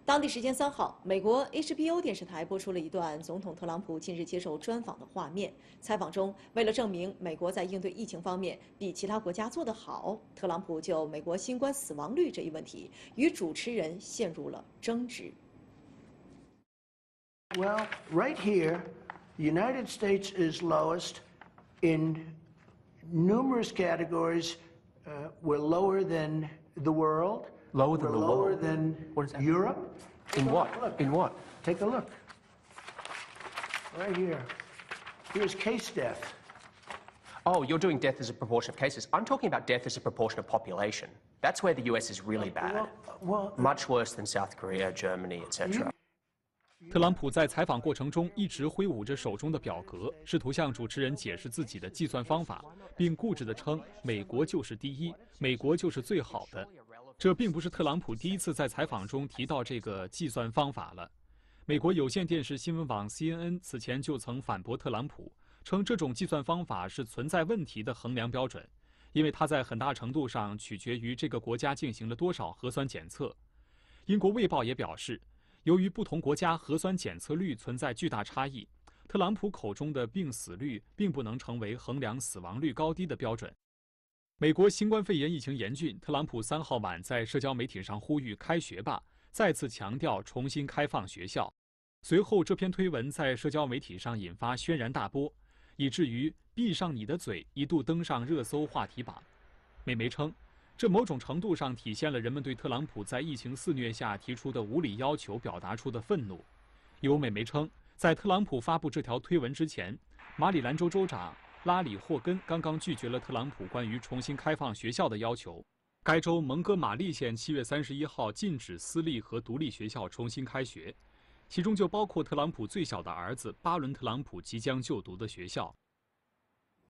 当地时间3号，美国 HBO 电视台播出了一段总统特朗普近日接受专访的画面。采访中，为了证明美国在应对疫情方面比其他国家做得好，特朗普就美国新冠死亡率这一问题与主持人陷入了争执。 Well, right here, the United States is lowest in numerous categories. We're lower than the world. Lower than the world. Lower than What is that? Europe. In what? In what? Take a look. Right here. Here's case death. Oh, you're doing death as a proportion of cases. I'm talking about death as a proportion of population. That's where the US is really bad. Much worse than South Korea, Germany, etc. 特朗普在采访过程中一直挥舞着手中的表格，试图向主持人解释自己的计算方法，并固执地称美国就是第一，美国就是最好的。这并不是特朗普第一次在采访中提到这个计算方法了。美国有线电视新闻网 CNN 此前就曾反驳特朗普，称这种计算方法是存在问题的衡量标准，因为它在很大程度上取决于这个国家进行了多少核酸检测。英国卫报也表示，由于不同国家核酸检测率存在巨大差异，特朗普口中的病死率并不能成为衡量死亡率高低的标准。美国新冠肺炎疫情严峻，特朗普3号晚在社交媒体上呼吁开学吧，再次强调重新开放学校。随后，这篇推文在社交媒体上引发轩然大波，以至于“闭上你的嘴”一度登上热搜话题榜。美媒称，这某种程度上体现了人们对特朗普在疫情肆虐下提出的无理要求表达出的愤怒。有美媒称，在特朗普发布这条推文之前，马里兰州州长拉里·霍根刚刚拒绝了特朗普关于重新开放学校的要求。该州蒙哥马利县7月31号禁止私立和独立学校重新开学，其中就包括特朗普最小的儿子巴伦·特朗普即将就读的学校。